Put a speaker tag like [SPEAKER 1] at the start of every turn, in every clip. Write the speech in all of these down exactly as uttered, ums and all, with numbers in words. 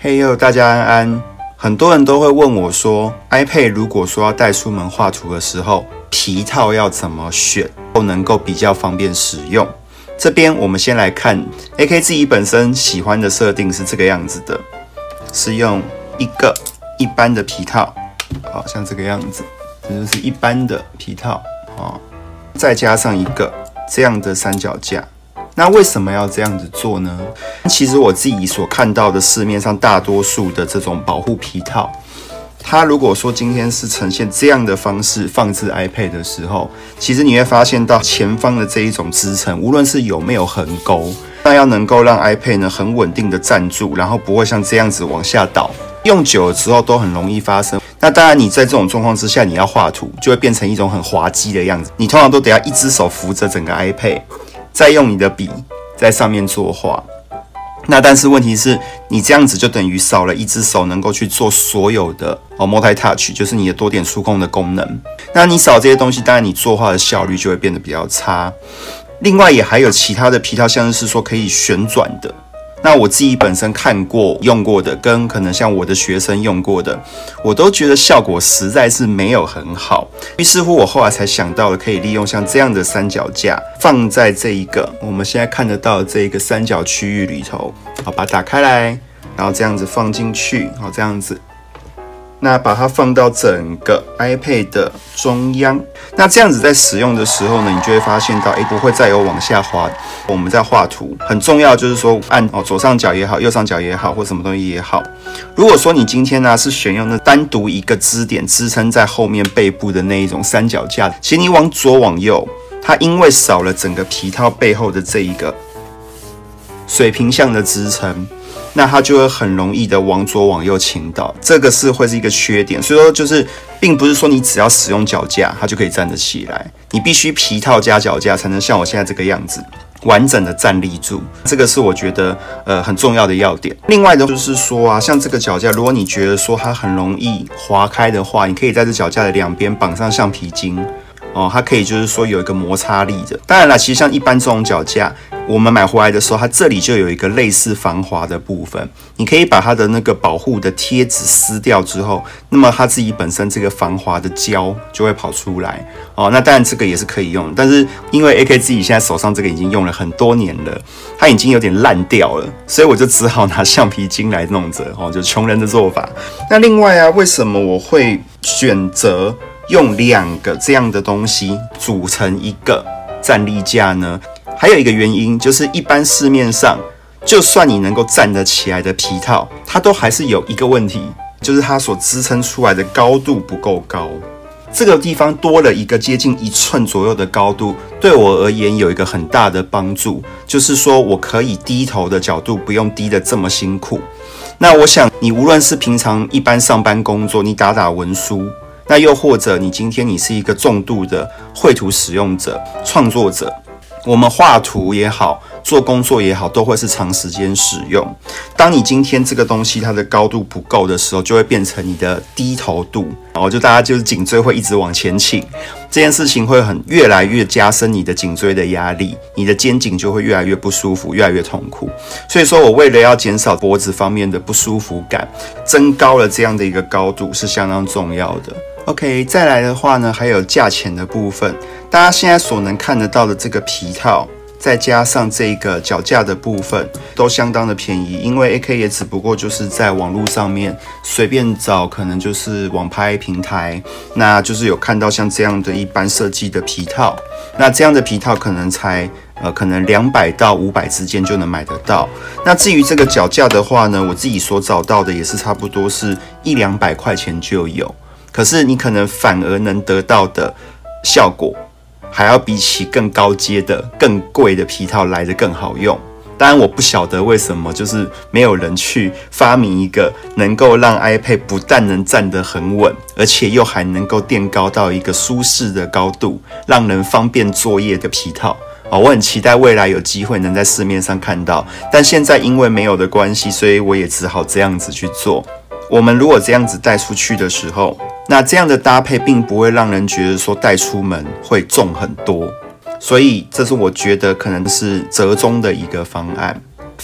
[SPEAKER 1] 嘿呦，大家安安。很多人都会问我说 ，iPad 如果说要带出门画图的时候，皮套要怎么选，能够比较方便使用？这边我们先来看 A K 自己本身喜欢的设定是这个样子的，是用一个一般的皮套，好像这个样子，这就是一般的皮套，哦，再加上一个这样的三脚架。那为什么要这样子做呢？其实我自己所看到的市面上大多数的这种保护皮套，它如果说今天是呈现这样的方式放置 iPad 的时候，其实你会发现到前方的这一种支撑，无论是有没有横钩，那要能够让 iPad 呢很稳定的站住，然后不会像这样子往下倒，用久了之后都很容易发生。那当然，你在这种状况之下，你要画图就会变成一种很滑稽的样子，你通常都得要一只手扶着整个 iPad。再用你的笔在上面作画，那但是问题是，你这样子就等于少了一只手能够去做所有的哦 multi touch， 就是你的多点触控的功能。那你少这些东西，当然你作画的效率就会变得比较差。另外也还有其他的皮套，像是说可以旋转的。那我自己本身看过用过的，跟可能像我的学生用过的，我都觉得效果实在是没有很好。于是乎，我后来才想到了可以利用像这样的三脚架，放在这一个我们现在看得到的这一个三角区域里头，好，把它打开来，然后这样子放进去，好，这样子。那把它放到整个 iPad 的中央，那这样子在使用的时候呢，你就会发现到，哎，不会再有往下滑。我们在画图很重要，就是说按哦左上角也好，右上角也好，或什么东西也好。如果说你今天呢、啊、是选用那单独一个支点支撑在后面背部的那一种三脚架，其实你往左往右，它因为少了整个皮套背后的这一个水平向的支撑。那它就会很容易的往左往右倾倒，这个是会是一个缺点。所以说，就是并不是说你只要使用脚架，它就可以站得起来，你必须皮套加脚架才能像我现在这个样子完整的站立住。这个是我觉得呃很重要的要点。另外的就是说啊，像这个脚架，如果你觉得说它很容易滑开的话，你可以在这脚架的两边绑上橡皮筋。哦，它可以就是说有一个摩擦力的。当然了，其实像一般这种脚架，我们买回来的时候，它这里就有一个类似防滑的部分，你可以把它的那个保护的贴纸撕掉之后，那么它自己本身这个防滑的胶就会跑出来。哦，那当然这个也是可以用，但是因为 A K 自己现在手上这个已经用了很多年了，它已经有点烂掉了，所以我就只好拿橡皮筋来弄着，哦，就穷人的做法。那另外啊，为什么我会选择用两个这样的东西组成一个站立架呢？还有一个原因就是，一般市面上就算你能够站得起来的皮套，它都还是有一个问题，就是它所支撑出来的高度不够高。这个地方多了一个接近一寸左右的高度，对我而言有一个很大的帮助，就是说我可以低头的角度不用低得这么辛苦。那我想，你无论是平常一般上班工作，你打打文书，那又或者你今天你是一个重度的绘图使用者、创作者，我们画图也好，做工作也好，都会是长时间使用。当你今天这个东西它的高度不够的时候，就会变成你的低头度，然后就大家就是颈椎会一直往前倾，这件事情会很越来越加深你的颈椎的压力，你的肩颈就会越来越不舒服，越来越痛苦。所以说我为了要减少脖子方面的不舒服感，增高了这样的一个高度是相当重要的。OK， 再来的话呢，还有价钱的部分，大家现在所能看得到的这个皮套，再加上这个脚架的部分，都相当的便宜。因为 A K 也只不过就是在网络上面随便找，可能就是网拍平台，那就是有看到像这样的一般设计的皮套，那这样的皮套可能才呃可能两百到五百之间就能买得到。那至于这个脚架的话呢，我自己所找到的也是差不多是一两百块钱就有。可是你可能反而能得到的效果，还要比起更高阶的、更贵的皮套来得更好用。当然，我不晓得为什么，就是没有人去发明一个能够让 iPad 不但能站得很稳，而且又还能够垫高到一个舒适的高度，让人方便作业的皮套。哦，我很期待未来有机会能在市面上看到，但现在因为没有的关系，所以我也只好这样子去做。我们如果这样子带出去的时候，那这样的搭配并不会让人觉得说带出门会重很多，所以这是我觉得可能是折中的一个方案。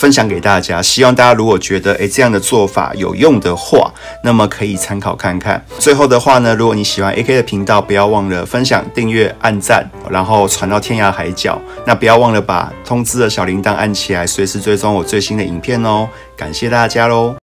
[SPEAKER 1] 分享给大家。希望大家如果觉得诶这样的做法有用的话，那么可以参考看看。最后的话呢，如果你喜欢 A K 的频道，不要忘了分享、订阅、按赞，然后传到天涯海角。那不要忘了把通知的小铃铛按起来，随时追踪我最新的影片哦。感谢大家喽！